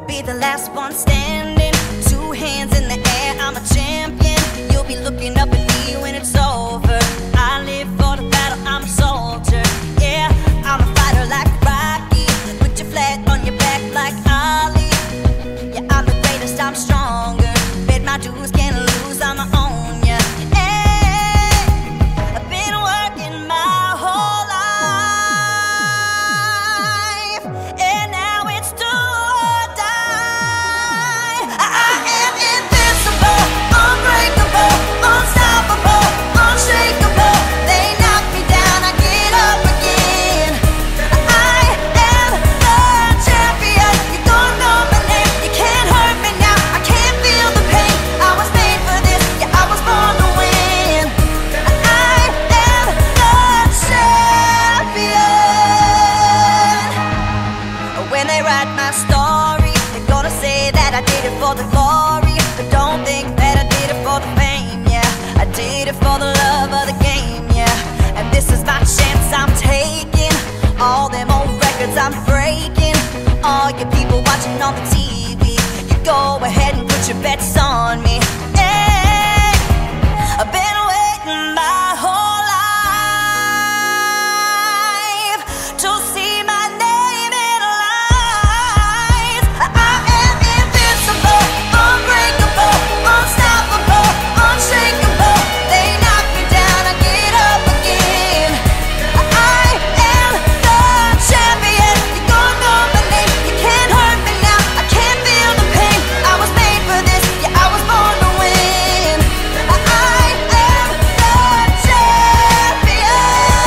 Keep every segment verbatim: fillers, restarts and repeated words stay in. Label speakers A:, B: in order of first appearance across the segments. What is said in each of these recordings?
A: be the last one standing. Two hands in the air, I'm a champion. You'll be looking up at me when it's over. I live for the battle, I'm a soldier. Yeah, I'm a fighter like Rocky. Put your flag on your back like Ali. Yeah, I'm the greatest, I'm stronger. Bet my dues, can't lose, I'ma own ya. Hey, I've been working my whole life, and now it's do or die. I am invincible, unbreakable, unstoppable, unshakable. They knock me down, I get up again. I am the champion. You don't know my name, you can't hurt me now. I can't feel the pain. I was made for this, yeah, I was born to win. I am the champion. When they write my story, they're gonna say that I did it for the glory, but don't think that I did it for the fame, yeah. I did it for the love of the game, yeah. And this is my chance I'm taking. All them old records I'm breaking. All you people watching on the T V, you go ahead and put your bets on me. Hey, I've been waiting my whole life to see my name in lights. I am invincible, unbreakable, unstoppable, unshakable. They knock me down, I get up again. I am the champion. You don't know my name, you can't hurt me now. I can't feel the pain. I was made for this, yeah, I was born to win. I am the champion.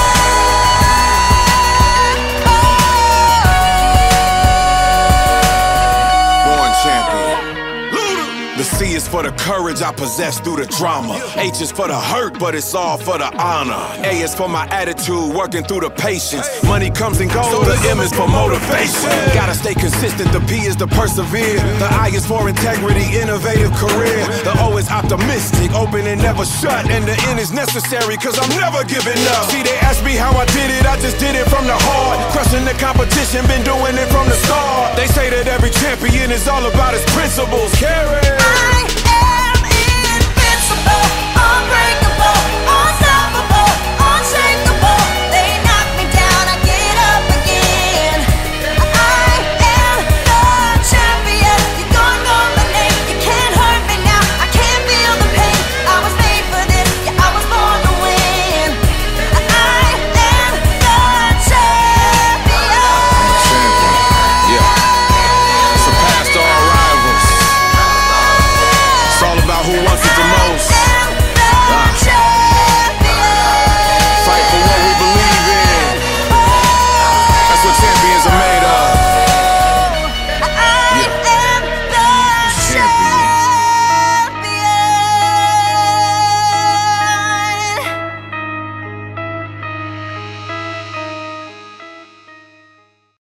B: Born champion. The C is for the courage I possess through the drama. H is for the hurt, but it's all for the honor. A is for my attitude, working through the patience. Money comes and goes, the M is for motivation. Gotta stay consistent, the P is to persevere. The I is for integrity, innovative career. The O is optimistic, open and never shut. And the N is necessary, cause I'm never giving up. See, they ask me how I did it, I just did it from the heart. Crushing the competition, been doing it from the start. They say that every champion is all about his principles. Carry